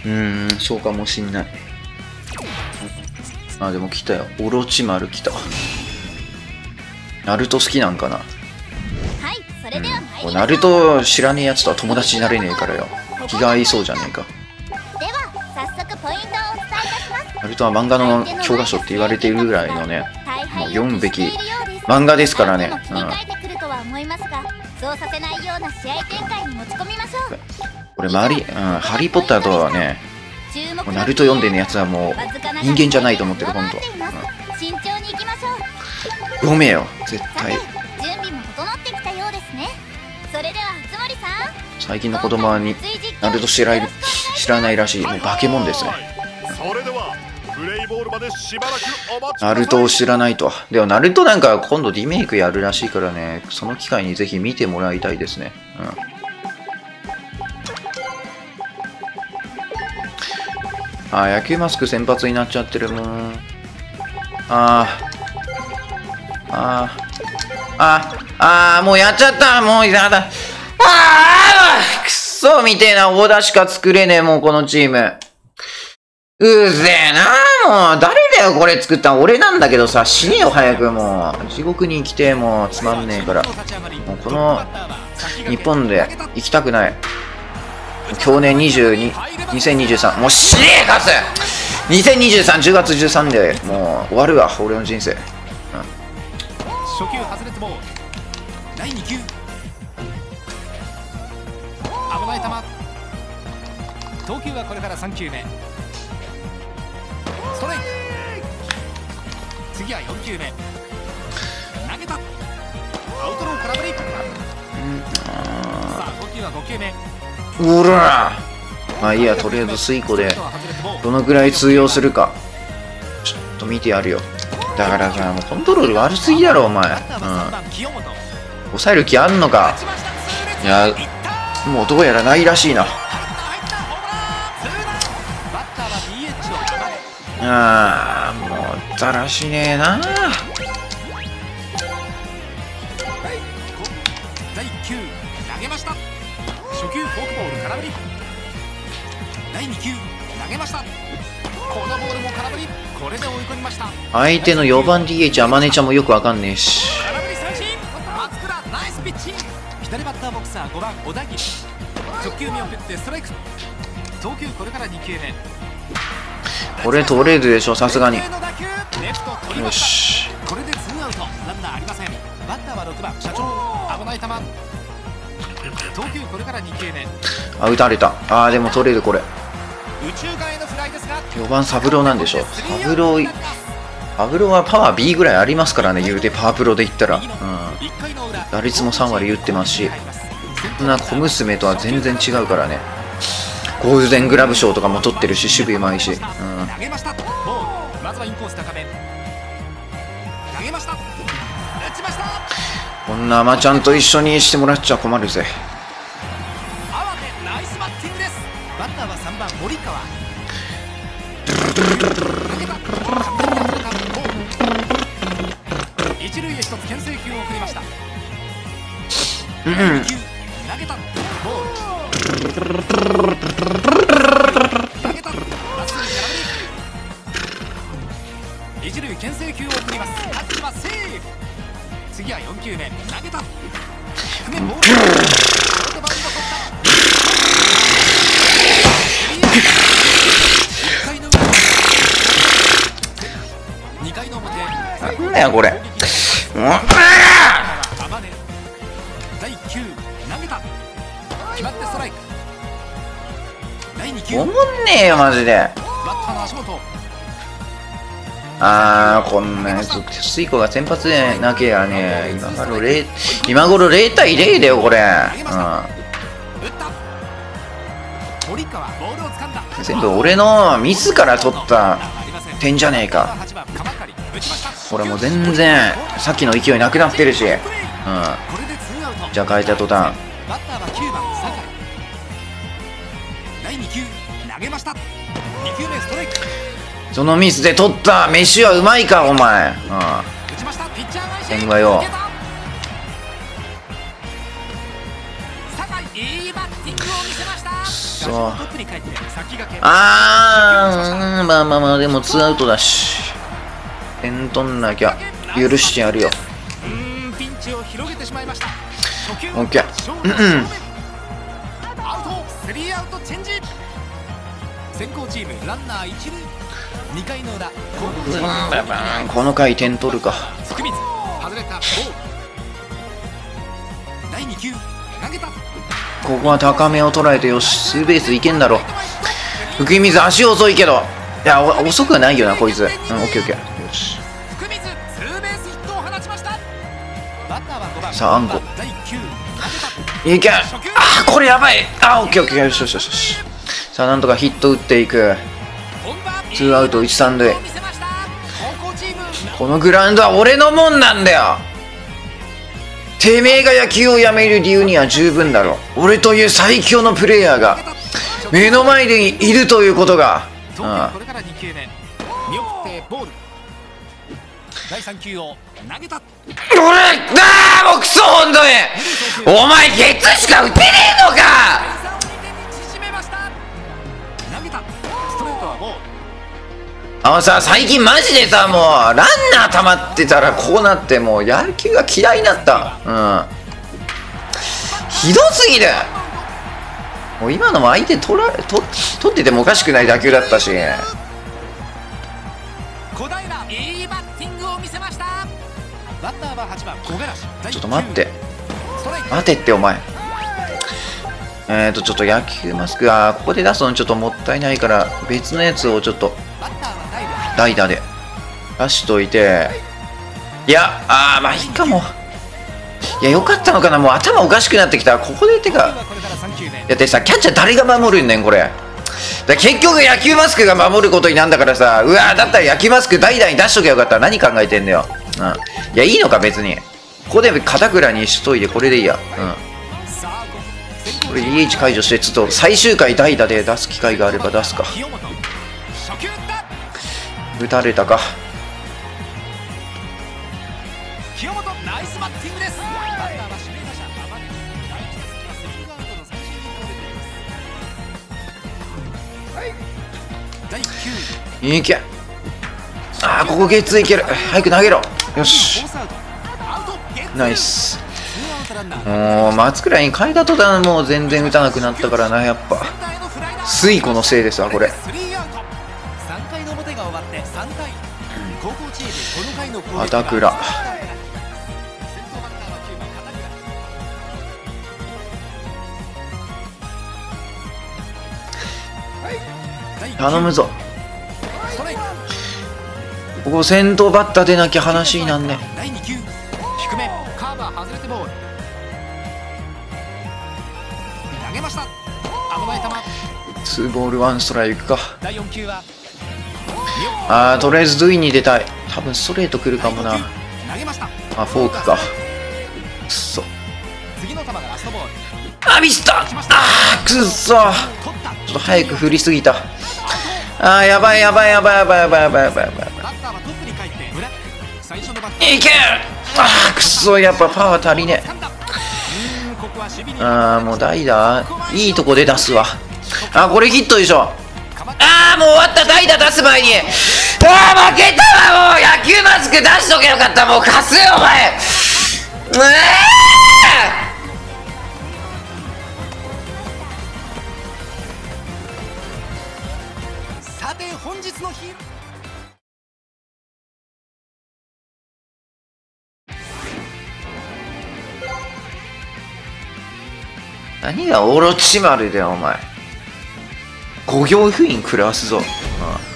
そうかもしんない。あ、でも来たよ。オロチマル来た。ナルト好きなんかな。ナルト知らねえやつとは友達になれねえからよ。気が合いそうじゃねえか。ナルトは漫画の教科書って言われているぐらいのね、もう読むべき漫画ですからね。これハリー・ポッターとはね、ナルト読んでるやつはもう人間じゃないと思ってる、本当。読めよ、絶対。最近の子供はナルト知らないらしい。もう化け物ですね。ナルトを知らないと。でもナルトなんか今度リメイクやるらしいからね、その機会にぜひ見てもらいたいですね。野球マスク先発になっちゃってるもん。もうやっちゃった。もうやだ。くっそみてえなオーダーしか作れねえ、もうこのチーム。うぜえな。もう誰だよこれ作ったの。俺なんだけどさ、死ねよ早く。もう地獄に行きてえ。もうつまんねえから。もうこの日本で行きたくない。去年2023もう死ねえかす。2023 10月13でもう終わるわ俺の人生。 初球外れてボール。第2球。危ない球。投球はこれから3球目。ストライク。次は4球目。投げた。アウトロー空振り。さあ投球は5球目。 うら。まあいいや、とりあえずスイコでどのぐらい通用するかちょっと見てやるよ。だからさ、もうコントロール悪すぎだろお前。抑える気あんのか。いや、もうどうやらないらしいな。もうだらしねえな。 第1球投げました。初球フォークボール空振り。第2球投げました。このボールも空振り。これで追い込みました。 相手の4番 DH アマネちゃんもよくわかんねえし。 空振り三振。松倉ナイスピッチング。左バッターボクサー5番小田切。直球見送ってストライク。投球これから2球目。 これ取れるでしょさすがに。よし。 これで2アウトランナーありません。バッターは6番社長。危ない球。投球これから2球目。 打たれた。でも取れるこれ。 右中間へのフライですが 4番サブローなんでしょ。サブローはパワー B ぐらいありますからね、言うてパワープロで言ったら。打率も3割打ってますし、そんな小娘とは全然違うからね。ゴールデングラブ賞とかも取ってるし、守備うまいし。こんなアマちゃんと一緒にしてもらっちゃ困るぜ。 ナイスバッティングです。バッターは3番森川。一塁へ一つ牽制球を送りました。投げたボール。投げたラストに空振り。一塁牽制球を送ります。タッチはセーフ。次は4球目。投げた低めボール。これでバウンド取った。2回の表。 なんだよこれ。 第1球投げた。決まってストライク。第2球おもんねえよマジで。 バッターの足元。 こんなやつスイコが先発でなきゃね、今頃0対0だよこれ。全部俺のミスから取った点じゃねえか。これもう全然さっきの勢いなくなってるし。じゃあ変えた途端。 バッターは9番酒井。第2球投げました。2球目ストライク。 そのミスで取った飯はうまいかお前。点がよ。 酒井いいバッティングを見せました。 そまあまあまあ、でも2アウトだし、点取んなきゃ許してやるよ。 ピンチを広げてしまいました。 オッケー。 アウト、スリーアウトチェンジ。先行チームランナー一塁。2回の裏、 この回点取るか。 福水外れたボール。第2球投げた。 ここは高めを捉えて、よし、ツーベースいけんだろ。福水足遅いけど、いや遅くはないよなこいつ。オッケーオッケー。よし、 福水ツーベースヒットを放ちました。バッターは5番。 さあ、あんこ第9球いけ。これやばい。オッケーオッケー。よしよしよし。さあ、なんとかヒット打っていく。ツーアウト1、3塁。このグラウンドは俺のもんなんだよ。てめえが野球をやめる理由には十分だろ。俺という最強のプレイヤーが目の前でいるということが。 これから2球目見送ってボール。第3球を投げた。 もうクソ、ほんとにお前ケツしか打てねえのか。さ、最近マジでさ、もうランナー溜まってたらこうなって、もう野球が嫌いになった。ひどすぎる。もう今のも相手取っててもおかしくない打球だったし。 小平、いいバッティングを見せました。バッターは8番小柄。 ちょっと待って、待てってお前。ちょっと野球マスクはここで出すのちょっともったいないから、別のやつをちょっと代打で出しといて。いや、まあいいかも。いや、よかったのかな。もう頭おかしくなってきた。ここで手がやってさ、キャッチャー誰が守るんねんこれ。結局野球マスクが守ることになんだからさ。うわ、だったら野球マスク代打に出しとけばよかった。何考えてんだよ。いや、いいのか別に。ここで片倉にしといてこれでいいや。これ DH 解除して、ちょっと最終回代打で出す機会があれば出すか。打たれたか。 清本、ナイスバッティングです。バッターは指名打者天城。第1打席はスリーアウトの三振に倒れています。第9 いけ。ここゲッツーいける。早く投げろ。よし、ナイス。もう松倉に変えた途端もう全然打たなくなったからな。やっぱ水子のせいですわこれ。 3回の表が終わって3対高校チームこの回の攻撃は片倉。頼むぞ。ここ先頭バッター出なきゃ話になんね。 第2球低めカーブは外れてボール。投げました。危ない球。 2ボール1ストライクか。 第4球はとりあえずドゥイに出たい。多分ストレート来るかもな。 投げました。 フォークか。くっそ。 次の球がラストボール。 ミスった。くっそ。ちょっと早く振りすぎた。やばいやばいやばいやばいやばいやばいやばいやばい。いけ。くっそ、やっぱパワー足りねえ。もう代打いいとこで出すわ。これヒットでしょ。もう終わった。代打出す前に負けたわ。もう野球マスク出しとけよかった。もう貸すよお前。 さて本日の日。 何がオロチマルだよお前。五行封印食らわすぞ。